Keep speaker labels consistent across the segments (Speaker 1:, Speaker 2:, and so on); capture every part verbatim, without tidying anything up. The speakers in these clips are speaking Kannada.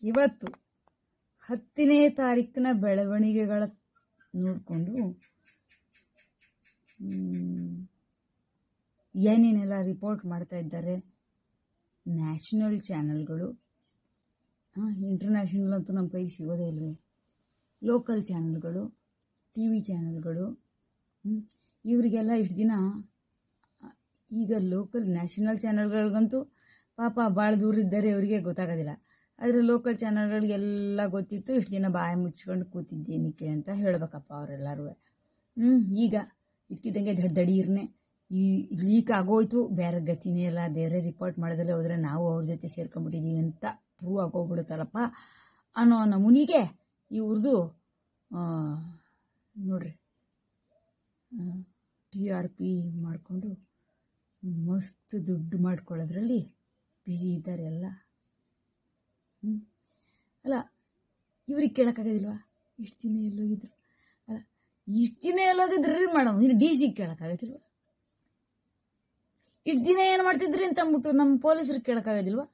Speaker 1: ಇವತ್ತು ಹತ್ತನೇ ತಾರೀಕಿನ ಬೆಳವಣಿಗೆಗಳ ನೋಡಿಕೊಂಡು ಏನೇನೆಲ್ಲ ರಿಪೋರ್ಟ್ ಮಾಡ್ತಾ ಇದ್ದಾರೆ ನ್ಯಾಷನಲ್ ಚಾನೆಲ್ಗಳು. ಇಂಟರ್ನ್ಯಾಷನಲ್ ಅಂತೂ ನಮ್ಮ ಕೈ ಸಿಗೋದೇ ಇಲ್ವೇ. ಲೋಕಲ್ ಚಾನೆಲ್ಗಳು, ಟಿ ವಿ ಚಾನೆಲ್ಗಳು, ಇವರಿಗೆಲ್ಲ ಇಷ್ಟು ದಿನ ಈಗ ಲೋಕಲ್ ನ್ಯಾಷನಲ್ ಚಾನೆಲ್ಗಳಿಗಂತೂ ಪಾಪ ಭಾಳ ದೂರ ಇದ್ದಾರೆ, ಅವರಿಗೆ ಗೊತ್ತಾಗೋದಿಲ್ಲ. ಆದರೆ ಲೋಕಲ್ ಚಾನೆಲ್ಗಳಿಗೆಲ್ಲ ಗೊತ್ತಿತ್ತು. ಇಷ್ಟು ದಿನ ಬಾಯಿ ಮುಚ್ಕೊಂಡು ಕೂತಿದ್ದೇನಿಕ್ಕೆ ಅಂತ ಹೇಳ್ಬೇಕಪ್ಪ ಅವರೆಲ್ಲರೂ. ಹ್ಞೂ ಈಗ ಇರ್ತಿದ್ದಂಗೆ ದಡ್ ದಡೀರ್ನೆ ಈ ಲೀಕ್ ಆಗೋಯ್ತು, ಬೇರೆ ಗತಿನೇ ಇಲ್ಲ, ಬೇರೆ ರಿಪೋರ್ಟ್ ಮಾಡೋದಲ್ಲೇ ಹೋದರೆ ನಾವು ಅವ್ರ ಜೊತೆ ಸೇರ್ಕೊಂಡ್ಬಿಟ್ಟಿದ್ದೀವಿ ಅಂತ ಪ್ರೂವ್ ಆಗೋಗ್ಬಿಡುತ್ತಲ್ಲಪ್ಪ ಅನ್ನೋ ನಮೂನಿಗೆ ಇವ್ರದ್ದು ನೋಡ್ರಿ ಟಿ ಆರ್ ಪಿ ಮಾಡಿಕೊಂಡು ಮಸ್ತ್ ದುಡ್ಡು ಮಾಡ್ಕೊಳ್ಳೋದ್ರಲ್ಲಿ ಬ್ಯುಸಿ ಇದ್ದಾರೆ ಎಲ್ಲ. ಹ್ಞೂ ಅಲ್ಲ, ಇವ್ರಿಗೆ ಕೇಳೋಕ್ಕಾಗೋದಿಲ್ವಾ ಇಷ್ಟು ದಿನ ಎಲ್ಲೋಗಿದ್ರು? ಅಲ್ಲ, ಇಷ್ಟು ದಿನ ಎಲ್ಲೋಗಿದ್ರಿ ಮೇಡಮ್, ಇನ್ನು ಡಿ ಸಿಗೆ ಕೇಳೋಕ್ಕಾಗೋದಿಲ್ವ? ಇಷ್ಟು ದಿನ ಏನು ಮಾಡ್ತಿದ್ರಿ ಅಂತ ಅಂದ್ಬಿಟ್ಟು ನಮ್ಮ ಪೊಲೀಸರಿಗೆ ಕೇಳೋಕ್ಕಾಗೋದಿಲ್ವಾ?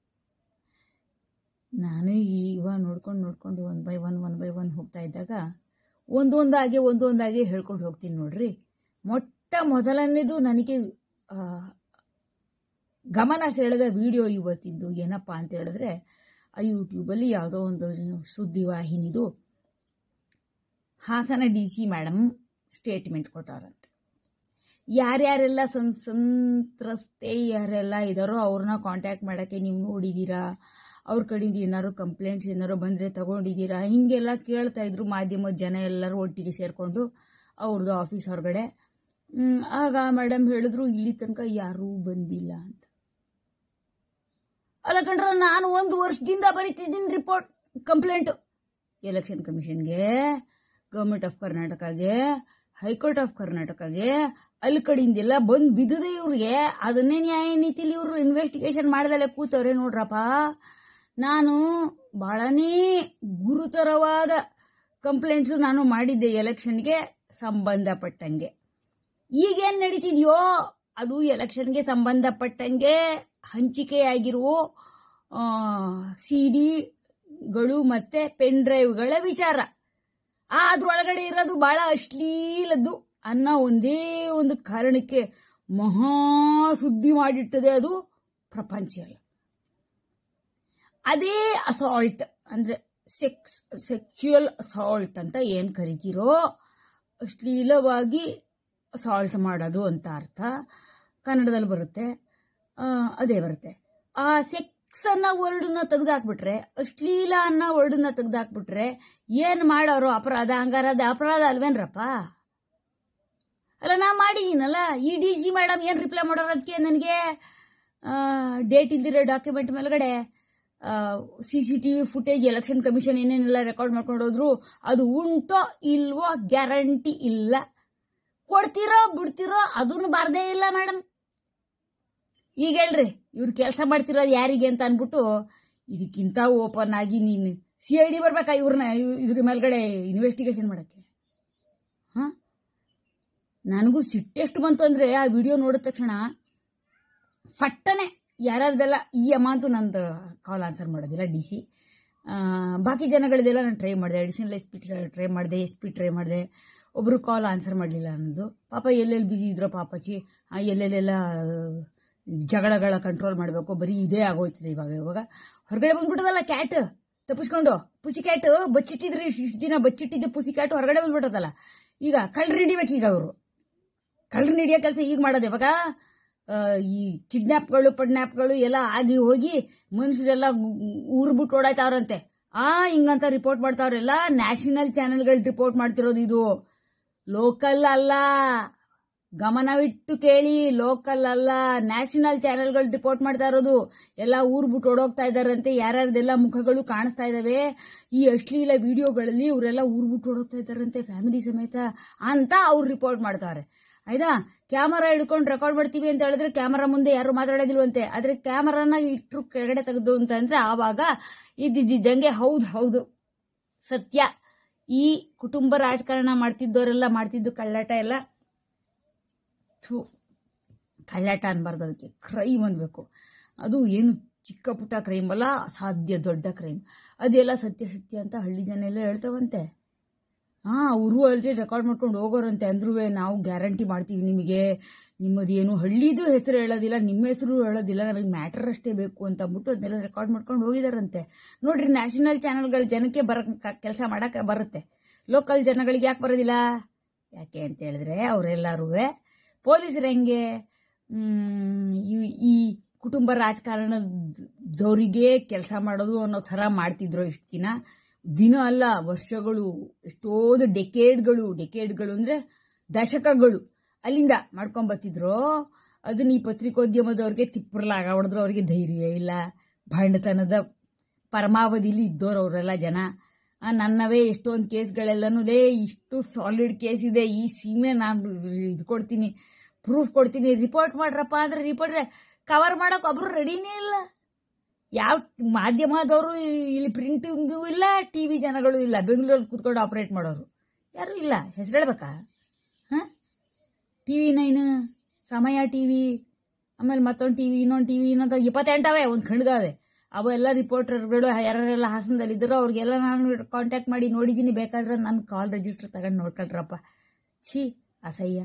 Speaker 1: ನಾನು ಇವಾಗ ನೋಡ್ಕೊಂಡು ನೋಡ್ಕೊಂಡು one by one one by one ಹೋಗ್ತಾ ಇದ್ದಾಗ ಒಂದೊಂದಾಗಿ ಒಂದೊಂದಾಗಿ ಹೇಳ್ಕೊಂಡು ಹೋಗ್ತೀನಿ ನೋಡ್ರಿ. ಮೊಟ್ಟ ಮೊದಲನೇದು ನನಗೆ ಗಮನ ಸೆಳೆದ ವಿಡಿಯೋ ಇವತ್ತಿದ್ದು ಏನಪ್ಪ ಅಂತ ಹೇಳಿದ್ರೆ, ಆ ಯೂಟ್ಯೂಬಲ್ಲಿ ಯಾವುದೋ ಒಂದು ಸುದ್ದಿವಾಹಿನಿದು Hassan D C madam statement ಕೊಟ್ಟವ್ರಂತೆ. ಯಾರ್ಯಾರೆಲ್ಲ ಸಂ ಸಂತ್ರಸ್ತೆ ಯಾರೆಲ್ಲ ಇದ್ದಾರೋ ಅವ್ರನ್ನ ಕಾಂಟ್ಯಾಕ್ಟ್ ಮಾಡೋಕ್ಕೆ ನೀವು ನೋಡಿದ್ದೀರಾ, ಅವ್ರ ಕಡೆಯಿಂದ ಏನಾದ್ರು ಕಂಪ್ಲೇಂಟ್ಸ್ ಏನಾರು ಬಂದರೆ ತಗೊಂಡಿದ್ದೀರಾ, ಹೀಗೆಲ್ಲ ಕೇಳ್ತಾ ಇದ್ರು ಮಾಧ್ಯಮದ ಜನ ಎಲ್ಲರೂ ಒಟ್ಟಿಗೆ ಸೇರಿಕೊಂಡು ಅವ್ರದ್ದು ಆಫೀಸ್ ಹೊರಗಡೆ. ಆಗ ಮೇಡಮ್ ಹೇಳಿದ್ರು ಇಲ್ಲಿ ತನಕ ಯಾರೂ ಬಂದಿಲ್ಲ ಅಂತ. ಅಲ್ಲ ಕಣ್ರ, ನಾನು ಒಂದು ವರ್ಷದಿಂದ ಬರೀತಿದ್ದೀನಿ ರಿಪೋರ್ಟ್ ಕಂಪ್ಲೇಂಟು ಎಲೆಕ್ಷನ್ ಕಮಿಷನ್ಗೆ, ಗೌರ್ಮೆಂಟ್ ಆಫ್ ಕರ್ನಾಟಕಗೆ, ಹೈಕೋರ್ಟ್ ಆಫ್ ಕರ್ನಾಟಕಗೆ, ಅಲ್ಲಿ ಕಡೆಯಿಂದೆಲ್ಲ ಬಂದು ಬಿದ್ದದೆ ಇವ್ರಿಗೆ. ಅದನ್ನೇ ನ್ಯಾಯ ನೀತಿಲಿ ಇವರು ಇನ್ವೆಸ್ಟಿಗೇಷನ್ ಮಾಡ್ದಲ್ಲೇ ಕೂತವ್ರೆ ನೋಡ್ರಪ್ಪ. ನಾನು ಬಹಳನೇ ಗುರುತರವಾದ ಕಂಪ್ಲೇಂಟ್ಸು ನಾನು ಮಾಡಿದ್ದೆ ಎಲೆಕ್ಷನ್ಗೆ ಸಂಬಂಧಪಟ್ಟಂಗೆ. ಈಗೇನು ನಡೀತಿದೆಯೋ ಅದು ಎಲೆಕ್ಷನ್ಗೆ ಸಂಬಂಧಪಟ್ಟಂಗೆ ಹಂಚಿಕೆಯಾಗಿರುವ ಸಿ ಡಿಗಳು ಮತ್ತು ಪೆನ್ ಡ್ರೈವ್ಗಳ ವಿಚಾರ. ಅದ್ರೊಳಗಡೆ ಇರೋದು ಬಹಳ ಅಶ್ಲೀಲದ್ದು ಅನ್ನೋ ಒಂದೇ ಒಂದು ಕಾರಣಕ್ಕೆ ಮಹಾ ಸುದ್ದಿ ಮಾಡಿಟ್ಟದೆ ಅದು ಪ್ರಪಂಚ ಎಲ್ಲ. ಅದೇ ಅಸಾಲ್ಟ್ ಅಂದರೆ ಸೆಕ್ಸ್ ಸೆಕ್ಚುಯಲ್ ಅಸಾಲ್ಟ್ ಅಂತ ಏನು ಕರಿತೀರೋ, ಅಶ್ಲೀಲವಾಗಿ ಅಸಾಲ್ಟ್ ಮಾಡೋದು ಅಂತ ಅರ್ಥ ಕನ್ನಡದಲ್ಲಿ ಬರುತ್ತೆ, ಅದೇ ಬರುತ್ತೆ. ಆ ಸೆಕ್ಸ್ ಅನ್ನೋ ವರ್ಡನ್ನ ತೆಗೆದಾಕ್ಬಿಟ್ರೆ, ಅಶ್ಲೀಲ ಅನ್ನೋ ವರ್ಡನ್ನ ತೆಗೆದಾಕ್ಬಿಟ್ರೆ ಏನು ಮಾಡೋರು ಅಪರಾಧ? ಹಂಗಾರದ ಅಪರಾಧ ಅಲ್ವೇನ್ರಪ್ಪ? ಅಲ್ಲ, ನಾ ಮಾಡಿದ್ದೀನಲ್ಲ. ಈ ಡಿ ಸಿ ಮೇಡಮ್ ಏನು ರಿಪ್ಲೈ ಮಾಡೋರು ಅದಕ್ಕೆ ನನಗೆ ಡೇಟ್ ಇಲ್ದಿರೋ ಡಾಕ್ಯುಮೆಂಟ್ ಮೇಲ್ಗಡೆ C C T V footage election commission ಏನೇನೆಲ್ಲ ರೆಕಾರ್ಡ್ ಮಾಡ್ಕೊಂಡು ಹೋದ್ರು ಅದು ಉಂಟೋ ಇಲ್ವೋ ಗ್ಯಾರಂಟಿ ಇಲ್ಲ. ಕೊಡ್ತಿರೋ ಬಿಡ್ತಿರೋ ಅದನ್ನು ಬಾರ್ದೇ ಇಲ್ಲ ಮೇಡಮ್. ಈಗ ಹೇಳ್ರಿ, ಇವ್ರು ಕೆಲಸ ಮಾಡ್ತಿರೋದು ಯಾರಿಗೆ ಅಂತ ಅಂದ್ಬಿಟ್ಟು ಇದಕ್ಕಿಂತ ಓಪನ್ ಆಗಿ ನೀನು ಸಿ ಐ ಡಿ ಬರ್ಬೇಕಾ ಇವ್ರನ್ನ ಇದ್ರ ಮೇಲ್ಗಡೆ ಇನ್ವೆಸ್ಟಿಗೇಷನ್ ಮಾಡಕ್ಕೆ? ಹಾಂ, ನನಗೂ ಸಿಟ್ಟೆಷ್ಟು ಬಂತು ಅಂದರೆ ಆ ವಿಡಿಯೋ ನೋಡಿದ ತಕ್ಷಣ ಫಟ್ಟನೆ ಯಾರ್ಯಾರ್ದೆಲ್ಲ ಈ ಅಮ್ಮ ಅಂತೂ ನಂದು ಕಾಲ್ ಆನ್ಸರ್ ಮಾಡೋದಿಲ್ಲ ಡಿ ಸಿ, ಬಾಕಿ ಜನಗಳದೆಲ್ಲ ನಾನು ಟ್ರೈ ಮಾಡಿದೆ. ಅಡಿಷನಲ್ ಎಸ್ ಪಿ ಟ್ರೈ ಮಾಡಿದೆ, ಎಸ್ ಪಿ ಟ್ರೈ ಮಾಡಿದೆ, ಒಬ್ಬರು ಕಾಲ್ ಆನ್ಸರ್ ಮಾಡಲಿಲ್ಲ ಅನ್ನೋದು. ಪಾಪ ಎಲ್ಲೆಲ್ಲಿ ಬಿಸಿ ಇದ್ರೋ ಪಾಪಚ್ಚಿ, ಎಲ್ಲೆಲ್ಲೆಲ್ಲ ಜಗಳಗಳ ಕಂಟ್ರೋಲ್ ಮಾಡಬೇಕು, ಬರೀ ಇದೇ ಆಗೋಯ್ತದೆ ಇವಾಗ. ಇವಾಗ ಹೊರಗಡೆ ಬಂದ್ಬಿಟ್ಟದಲ್ಲ ಕ್ಯಾಟ್ ತಪ್ಪಿಸ್ಕೊಂಡು, ಪುಸಿ ಕ್ಯಾಟ್ ಬಚ್ಚಿಟ್ಟಿದ್ರಿ ಇಷ್ಟು ದಿನ, ಬಚ್ಚಿಟ್ಟಿದ್ದೆ ಪುಸಿ ಕ್ಯಾಟ್ ಹೊರಗಡೆ ಬಂದ್ಬಿಟ್ಟದಲ್ಲ. ಈಗ ಕಳ್ಳರು ಹಿಡಿಬೇಕು. ಈಗ ಅವರು ಕಳ್ಳರು ಹಿಡಿಯೋ ಕೆಲಸ ಈಗ ಮಾಡೋದು. ಇವಾಗ ಈ ಕಿಡ್ನಾಪ್ಗಳು ಪಡ್ನಾಪ್ಗಳು ಎಲ್ಲ ಆಗಿ ಹೋಗಿ ಮನುಷ್ಯರೆಲ್ಲ ಊರ್ಬಿಟ್ಟು ಓಡಾಯ್ತಾವ್ರಂತೆ. ಆ ಹಿಂಗಂತ ರಿಪೋರ್ಟ್ ಮಾಡ್ತಾವ್ರೆಲ್ಲ ನ್ಯಾಷನಲ್ ಚಾನೆಲ್ಗಳು ರಿಪೋರ್ಟ್ ಮಾಡ್ತಿರೋದು. ಇದು ಲೋಕಲ್ ಅಲ್ಲ, ಗಮನವಿಟ್ಟು ಕೇಳಿ, ಲೋಕಲ್ ಅಲ್ಲ, ನ್ಯಾಷನಲ್ ಚಾನೆಲ್ಗಳು ರಿಪೋರ್ಟ್ ಮಾಡ್ತಾ ಇರೋದು. ಎಲ್ಲ ಊರ್ಬಿಟ್ಟು ಓಡೋಗ್ತಾ ಇದ್ದಾರಂತೆ. ಯಾರ್ಯಾರ್ದೆಲ್ಲ ಮುಖಗಳು ಕಾಣಿಸ್ತಾ ಇದಾವೆ ಈ ಅಶ್ಲೀಲ ವಿಡಿಯೋಗಳಲ್ಲಿ, ಇವರೆಲ್ಲ ಊರ್ಬಿಟ್ಟು ಓಡೋಗ್ತಾ ಇದ್ದಾರಂತೆ ಫ್ಯಾಮಿಲಿ ಸಮೇತ ಅಂತ ಅವ್ರು ರಿಪೋರ್ಟ್ ಮಾಡ್ತಾರೆ. ಆಯ್ತಾ? ಕ್ಯಾಮರಾ ಹಿಡ್ಕೊಂಡು ರೆಕಾರ್ಡ್ ಮಾಡ್ತೀವಿ ಅಂತ ಹೇಳಿದ್ರೆ ಕ್ಯಾಮರಾ ಮುಂದೆ ಯಾರು ಮಾತಾಡೋದಿಲ್ವಂತೆ. ಆದ್ರೆ ಕ್ಯಾಮರಾನ ಇಟ್ಟರು ಕೆಳಗಡೆ ತೆಗೆದು ಅಂತ ಅಂದ್ರೆ ಆವಾಗ ಇದ್ದಿದ್ದಂಗೆ ಹೌದು ಹೌದು ಸತ್ಯ, ಈ ಕುಟುಂಬ ರಾಜಕಾರಣ ಮಾಡ್ತಿದ್ದವರೆಲ್ಲ ಮಾಡ್ತಿದ್ದು ಕಳ್ಳಾಟ ಎಲ್ಲ ಕಳ್ಳಾಟ ಅನ್ಬಾರ್ದು, ಅದಕ್ಕೆ ಕ್ರೈಮ್ ಅನ್ಬೇಕು. ಅದು ಏನು ಚಿಕ್ಕ ಪುಟ್ಟ ಕ್ರೈಮ್ ಅಲ್ಲ, ಅಸಾಧ್ಯ ದೊಡ್ಡ ಕ್ರೈಮ್. ಅದೆಲ್ಲ ಸತ್ಯ ಸತ್ಯ ಅಂತ ಹಳ್ಳಿ ಜನ ಎಲ್ಲ ಹೇಳ್ತಾವಂತೆ. ಹಾಂ, ಅವರು ಅಲ್ಲದೆ ರೆಕಾರ್ಡ್ ಮಾಡ್ಕೊಂಡು ಹೋಗೋರಂತೆ. ಅಂದ್ರೂ ನಾವು ಗ್ಯಾರಂಟಿ ಮಾಡ್ತೀವಿ ನಿಮಗೆ, ನಿಮ್ಮದೇನು ಹಳ್ಳಿದು ಹೆಸರು ಹೇಳೋದಿಲ್ಲ, ನಿಮ್ಮ ಹೆಸರು ಹೇಳೋದಿಲ್ಲ, ನನಗೆ ಮ್ಯಾಟರ್ ಅಷ್ಟೇ ಬೇಕು ಅಂತ ಅಂದ್ಬಿಟ್ಟು ಅದನ್ನೆಲ್ಲ ರೆಕಾರ್ಡ್ ಮಾಡ್ಕೊಂಡು ಹೋಗಿದಾರಂತೆ. ನೋಡ್ರಿ, ನ್ಯಾಷನಲ್ ಚಾನೆಲ್ಗಳ ಜನಕ್ಕೆ ಬರ ಕೆಲಸ ಮಾಡೋಕ್ಕೆ ಬರುತ್ತೆ, ಲೋಕಲ್ ಜನಗಳಿಗೆ ಯಾಕೆ ಬರೋದಿಲ್ಲ? ಯಾಕೆ ಅಂತ ಹೇಳಿದ್ರೆ ಅವರೆಲ್ಲರೂ ಪೊಲೀಸರು ಹೆಂಗೆ ಈ ಕುಟುಂಬ ರಾಜಕಾರಣದವರಿಗೆ ಕೆಲಸ ಮಾಡೋದು ಅನ್ನೋ ಥರ ಮಾಡ್ತಿದ್ರು ಇಷ್ಟು ದಿನ. ದಿನ ಅಲ್ಲ, ವರ್ಷಗಳು, ಎಷ್ಟೋದು ಡೆಕೇಡ್ಗಳು ಡೆಕೇಡ್ಗಳು ಅಂದರೆ ದಶಕಗಳು ಅಲ್ಲಿಂದ ಮಾಡ್ಕೊಂಬತ್ತಿದ್ರು. ಅದನ್ನ ಈ ಪತ್ರಿಕೋದ್ಯಮದವ್ರಿಗೆ ತಿಪ್ಪರ್ಲಾಗ ಹೊಡೆದ್ರು. ಅವ್ರಿಗೆ ಧೈರ್ಯ ಇಲ್ಲ, ಭಂಡತನದ ಪರಮಾವಧಿಲಿ ಇದ್ದೋರು ಅವರೆಲ್ಲ ಜನ. ನನ್ನವೇ ಎಷ್ಟೊಂದು ಕೇಸ್ಗಳೆಲ್ಲನೂ ಲೇ ಇಷ್ಟು ಸಾಲಿಡ್ ಕೇಸ್ ಇದೆ, ಈ ಸೀಮೆ ನಾನು ಇದು ಕೊಡ್ತೀನಿ, ಪ್ರೂಫ್ ಕೊಡ್ತೀನಿ, ರಿಪೋರ್ಟ್ ಮಾಡ್ರಪ್ಪ ಅಂದ್ರೆ ರಿಪೋರ್ಟ್ ಕವರ್ ಮಾಡೋಕೆ ಒಬ್ರು ರೆಡಿನೇ ಇಲ್ಲ. ಯಾವ ಮಾಧ್ಯಮದವರು ಇಲ್ಲಿ ಪ್ರಿಂಟಿಂಗು ಇಲ್ಲ, ಟಿ ವಿ ಜನಗಳು ಇಲ್ಲ, ಬೆಂಗಳೂರಲ್ಲಿ ಕೂತ್ಕೊಂಡು ಆಪರೇಟ್ ಮಾಡೋರು ಯಾರು ಇಲ್ಲ. ಹೆಸರು ಹೇಳ್ಬೇಕಾ? ಹಾಂ, T V nine, Samaya T V, ಆಮೇಲೆ ಮತ್ತೊಂದು ಟಿ ವಿ, ಇನ್ನೊಂದು ಟಿ ವಿ, ಇನ್ನೊಂದು ಇಪ್ಪತ್ತೆಂಟವೇ ಒಂದು ಖಂಡ್ಗಾವೆ. ಅವೆಲ್ಲ ರಿಪೋರ್ಟರ್ಗಳು ಯಾರೆಲ್ಲ ಹಾಸನದಲ್ಲಿದ್ದರೋ ಅವ್ರಿಗೆಲ್ಲ ನಾನು ಕಾಂಟ್ಯಾಕ್ಟ್ ಮಾಡಿ ನೋಡಿದ್ದೀನಿ. ಬೇಕಾದ್ರೆ ನನ್ನ ಕಾಲ್ ರಿಜಿಸ್ಟರ್ ತಗೊಂಡು ನೋಡ್ಕೊಳ್ರಪ್ಪ. ಛೀ, ಅಸಹ್ಯ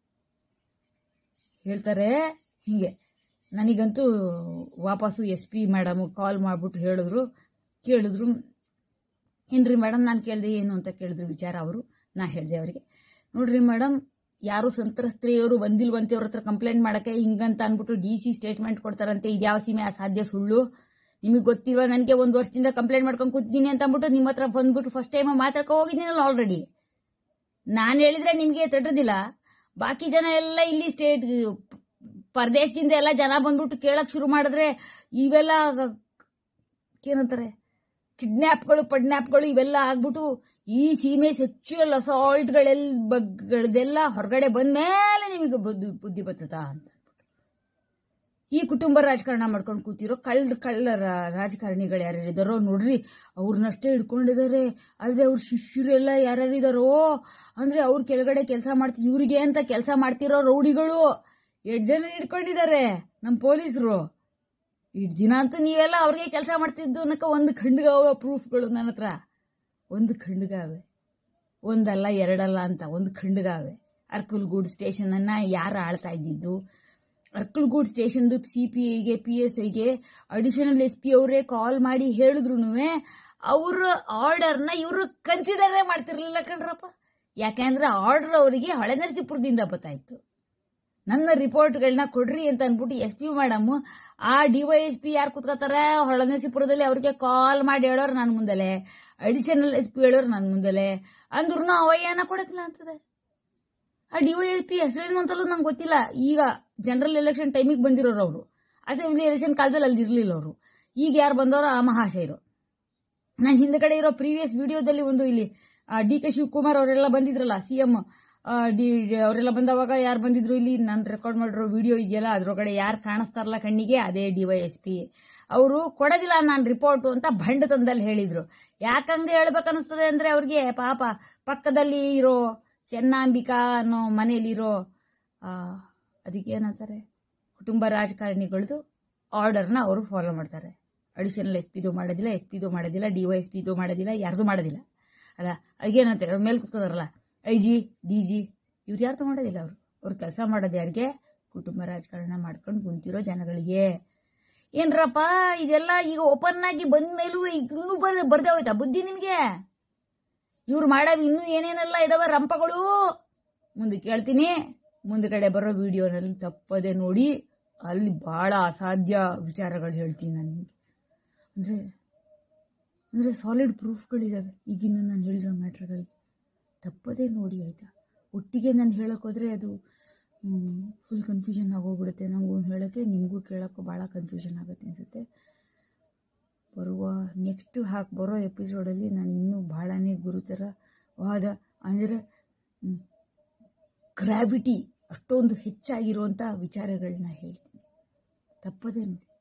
Speaker 1: ಹೇಳ್ತಾರೆ ಹೀಗೆ. ನನಗಂತೂ ವಾಪಸ್ಸು ಎಸ್ ಪಿ ಮೇಡಮು ಕಾಲ್ ಮಾಡಿಬಿಟ್ಟು ಹೇಳಿದ್ರು, ಕೇಳಿದ್ರು, ಏನ್ರಿ ಮೇಡಮ್ ನಾನು ಕೇಳಿದೆ ಏನು ಅಂತ ಕೇಳಿದ್ರು ವಿಚಾರ. ಅವರು ನಾ ಹೇಳಿದೆ ಅವರಿಗೆ, ನೋಡ್ರಿ ಮೇಡಮ್, ಯಾರು ಸಂತ್ರಸ್ತೆಯವರು ಬಂದಿಲ್ವಂತೆ ಅವ್ರ ಹತ್ರ ಕಂಪ್ಲೇಂಟ್ ಮಾಡೋಕ್ಕೆ, ಹಿಂಗಂತ ಅಂದ್ಬಿಟ್ಟು ಡಿ ಸಿ ಸ್ಟೇಟ್ಮೆಂಟ್ ಕೊಡ್ತಾರಂತೆ. ಇದ್ಯಾವ ಸೀಮೆ ಅಸಾಧ್ಯ ಸುಳ್ಳು, ನಿಮಗೆ ಗೊತ್ತಿಲ್ವ? ನನಗೆ ಒಂದು ವರ್ಷದಿಂದ ಕಂಪ್ಲೇಂಟ್ ಮಾಡ್ಕೊಂಡು ಕೂತಿದ್ದೀನಿ ಅಂತ ಅಂದ್ಬಿಟ್ಟು ನಿಮ್ಮ ಹತ್ರ ಬಂದ್ಬಿಟ್ಟು ಫಸ್ಟ್ ಟೈಮ್ ಮಾತಾಡ್ಕೊ ಹೋಗಿದ್ದೀನಲ್ಲ ಆಲ್ರೆಡಿ. ನಾನು ಹೇಳಿದ್ರೆ ನಿಮಗೆ ತಟ್ಟದಿಲ್ಲ. ಬಾಕಿ ಜನ ಎಲ್ಲ ಇಲ್ಲಿ ಸ್ಟೇಟ್ ಪರದೇಶದಿಂದ ಎಲ್ಲ ಜನ ಬಂದ್ಬಿಟ್ಟು ಕೇಳಕ್ ಶುರು ಮಾಡಿದ್ರೆ ಇವೆಲ್ಲ ಏನಂತಾರೆ ಕಿಡ್ನ್ಯಾಪ್ಗಳು ಪಡ್ನ್ಯಾಪ್ಗಳು ಇವೆಲ್ಲ ಆಗ್ಬಿಟ್ಟು ಈ ಸೀಮೆ ಸೆಕ್ಚುಯಲ್ ಅಸಾಲ್ಟ್ಗಳೆಲ್ಲ ಹೊರಗಡೆ ಬಂದ ಮೇಲೆ ನಿಮಗೆ ಬುದ್ಧಿ ಬುದ್ಧಿ ಬರ್ತದ ಅಂತ. ಈ ಕುಟುಂಬ ರಾಜಕಾರಣ ಮಾಡ್ಕೊಂಡು ಕೂತಿರೋ ಕಳ್ಳ ಕಳ್ಳ ರಾಜಕಾರಣಿಗಳು ಯಾರ್ಯಾರಿದಾರೋ ನೋಡ್ರಿ, ಅವ್ರನ್ನಷ್ಟೇ ಹಿಡ್ಕೊಂಡಿದ್ದಾರೆ. ಆದ್ರೆ ಅವ್ರ ಶಿಷ್ಯರೆಲ್ಲ ಯಾರ್ಯಾರಿದಾರೋ ಅಂದ್ರೆ ಅವ್ರ ಕೆಳಗಡೆ ಕೆಲಸ ಮಾಡ್ತಿ ಇವ್ರಿಗೆ ಅಂತ ಕೆಲಸ ಮಾಡ್ತಿರೋ ರೌಡಿಗಳು ಎಷ್ಟು ಜನ ಹಿಡ್ಕೊಂಡಿದ್ದಾರೆ ನಮ್ಮ ಪೊಲೀಸರು. ಇಷ್ಟು ದಿನ ಅಂತೂ ನೀವೆಲ್ಲ ಅವ್ರಿಗೆ ಕೆಲಸ ಮಾಡ್ತಿದ್ದು ಅನ್ನಕ ಒಂದು ಖಂಡ್ಗಾವೆ ಪ್ರೂಫ್ಗಳು ನನ್ನ ಹತ್ರ. ಒಂದು ಖಂಡ್ಗಾವೆ, ಒಂದಲ್ಲ ಎರಡಲ್ಲ ಅಂತ ಒಂದು ಖಂಡ್ಗಾವೆ. ಅರ್ಕಲ್ಗೂಡ್ ಸ್ಟೇಷನ್ ಅನ್ನ ಯಾರು ಆಳ್ತಾ ಇದ್ದಿದ್ದು? ಅರ್ಕಲ್ಗೂಡ್ ಸ್ಟೇಷನ್ದು ಸಿ ಪಿ ಐಗೆ ಪಿ ಎಸ್ ಐಗೆ ಅಡಿಷನಲ್ ಎಸ್ ಪಿ ಅವರೇ ಕಾಲ್ ಮಾಡಿ ಹೇಳಿದ್ರು ಅವ್ರ ಆರ್ಡರ್ನ ಇವರು ಕನ್ಸಿಡರೇ ಮಾಡ್ತಿರ್ಲಿಲ್ಲ ಕಣ್ರಪ್ಪ. ಯಾಕೆಂದ್ರೆ ಆರ್ಡರ್ ಅವರಿಗೆ ಹೊಳೆನರಸೀಪುರದಿಂದ ಗೊತ್ತಾಯ್ತು. ನನ್ನ ರಿಪೋರ್ಟ್ಗಳನ್ನ ಕೊಡ್ರಿ ಅಂತ ಅಂದ್ಬಿಟ್ಟು ಎಸ್ ಪಿ ಮೇಡಮ್ ಆ ಡಿವೈಎಸ್ ಪಿ ಯಾರು ಕುತ್ಕೋತಾರೆ ಹೊಳೆನರಸೀಪುರದಲ್ಲಿ ಅವ್ರಿಗೆ ಕಾಲ್ ಮಾಡಿ ಹೇಳೋರು ನನ್ನ ಮುಂದಲೆ, ಅಡಿಷನಲ್ ಎಸ್ ಪಿ ಹೇಳೋರು ನನ್ನ ಮುಂದಲೆ. ಅಂದ್ರೂ ಅವಯ್ಯನ ಕೊಡಕ್ಕಿಲ್ಲ ಅಂತದೆ. ಆ ಡಿವೈಎಸ್ ಪಿ ಹೆಸರೇನು ಅಂತಲೂ ನಂಗೆ ಗೊತ್ತಿಲ್ಲ. ಈಗ ಜನರಲ್ ಎಲೆಕ್ಷನ್ ಟೈಮಿಗೆ ಬಂದಿರೋರು ಅವರು, ಅಸೆಂಬ್ಲಿ ಎಲೆಕ್ಷನ್ ಕಾಲದಲ್ಲಿ ಅಲ್ಲಿ ಇರಲಿಲ್ಲ ಅವರು. ಈಗ ಯಾರು ಬಂದವರು ಆ ಮಹಾಶಯರು. ನಾನು ಹಿಂದ್ಗಡೆ ಇರೋ ಪ್ರೀವಿಯಸ್ ವಿಡಿಯೋದಲ್ಲಿ ಒಂದು ಇಲ್ಲಿ ಡಿ ಕೆ ಶಿವಕುಮಾರ್ ಅವರೆಲ್ಲ ಬಂದಿದ್ರಲ್ಲ, ಸಿ ಎಂ ಡಿ ಅವರೆಲ್ಲ ಬಂದವಾಗ ಯಾರು ಬಂದಿದ್ರು ಇಲ್ಲಿ ನಾನು ರೆಕಾರ್ಡ್ ಮಾಡಿರೋ ವಿಡಿಯೋ ಇದೆಯಲ್ಲ, ಅದ್ರೊಳಗಡೆ ಯಾರು ಕಾಣಿಸ್ತಾರಲ್ಲ ಕಣ್ಣಿಗೆ ಅದೇ ಡಿವೈಎಸ್ ಪಿ. ಅವರು ಕೊಡೋದಿಲ್ಲ ನಾನು ರಿಪೋರ್ಟು ಅಂತ ಭಂಡ ತಂದಲ್ಲಿ ಹೇಳಿದ್ರು. ಯಾಕಂದ್ರೆ ಹೇಳ್ಬೇಕನ್ನಿಸ್ತದೆ ಅಂದ್ರೆ ಅವ್ರಿಗೆ ಪಾಪ ಪಕ್ಕದಲ್ಲಿ ಇರೋ ಚೆನ್ನಾಂಬಿಕಾ ಅನ್ನೋ ಮನೆಯಲ್ಲಿರೋ ಅದಕ್ಕೆ ಏನಂತಾರೆ ಕುಟುಂಬ ರಾಜಕಾರಣಿಗಳದು ಆರ್ಡರ್ನ ಅವರು ಫಾಲೋ ಮಾಡ್ತಾರೆ. ಅಡಿಷನಲ್ ಎಸ್ ಪಿದು ಮಾಡೋದಿಲ್ಲ, ಎಸ್ ಪಿದು ಮಾಡೋದಿಲ್ಲ, ಡಿ ವೈ ಎಸ್ ಪಿದು ಮಾಡೋದಿಲ್ಲ, ಯಾರ್ದು ಮಾಡೋದಿಲ್ಲ ಅಲ್ಲ. ಅದಕ್ಕೇನಂತಾರೆ ಅವ್ರ ಮೇಲೆ ಕೂತ್ಕೋದಾರಲ್ಲ ಐ ಜಿ ಡಿ ಜಿ ಇವ್ರು ಯಾರ್ದು ಮಾಡೋದಿಲ್ಲ. ಅವರು ಅವ್ರು ಕೆಲಸ ಮಾಡೋದು ಯಾರಿಗೆ? ಕುಟುಂಬ ರಾಜಕಾರಣ ಮಾಡ್ಕೊಂಡು ಕುಂತಿರೋ ಜನಗಳಿಗೆ. ಏನ್ರಪ್ಪ ಇದೆಲ್ಲ ಈಗ ಓಪನ್ ಆಗಿ ಬಂದ ಮೇಲೂ ಇನ್ನೂ ಬರ್ ಬರ್ದೇ ಹೋಯ್ತಾ ಬುದ್ಧಿ ನಿಮಗೆ? ಇವ್ರು ಮಾಡೋ ಇನ್ನೂ ಏನೇನೆಲ್ಲ ಇದಾವ ರಂಪಗಳು ಮುಂದೆ ಕೇಳ್ತೀನಿ. ಮುಂದ್ಗಡೆ ಬರೋ ವಿಡಿಯೋನಲ್ಲಿ ತಪ್ಪದೆ ನೋಡಿ, ಅಲ್ಲಿ ಬಹಳ ಅಸಾಧ್ಯ ವಿಚಾರಗಳು ಹೇಳ್ತೀನಿ ನಾನು ನಿಮಗೆ. ಅಂದರೆ ಅಂದರೆ ಸಾಲಿಡ್ ಪ್ರೂಫ್ಗಳಿದ್ದಾವೆ ಈಗಿನ ನಾನು ಹೇಳಿರೋ ಮ್ಯಾಟ್ರ್ಗಳಿಗೆ. ತಪ್ಪದೇ ನೋಡಿ ಆಯಿತಾ. ಒಟ್ಟಿಗೆ ನಾನು ಹೇಳೋಕ್ಕೋದ್ರೆ ಅದು ಫುಲ್ ಕನ್ಫ್ಯೂಷನ್ ಆಗೋಗ್ಬಿಡುತ್ತೆ. ನನಗೂ ಹೇಳೋಕ್ಕೆ ನಿಮಗೂ ಕೇಳೋಕ್ಕೂ ಭಾಳ ಕನ್ಫ್ಯೂಷನ್ ಆಗುತ್ತೆ ಅನಿಸುತ್ತೆ. ಬರುವ ನೆಕ್ಸ್ಟ್ ಹಾಕಿ ಬರೋ ಎಪಿಸೋಡಲ್ಲಿ ನಾನು ಇನ್ನೂ ಭಾಳನೇ ಗುರುತರವಾದ ಅಂದರೆ ಗ್ರಾವಿಟಿ ಅಷ್ಟೊಂದು ಹೆಚ್ಚಾಗಿರುವಂಥ ವಿಚಾರಗಳನ್ನ ಹೇಳ್ತೀನಿ. ತಪ್ಪದೇ ನೋಡಿ.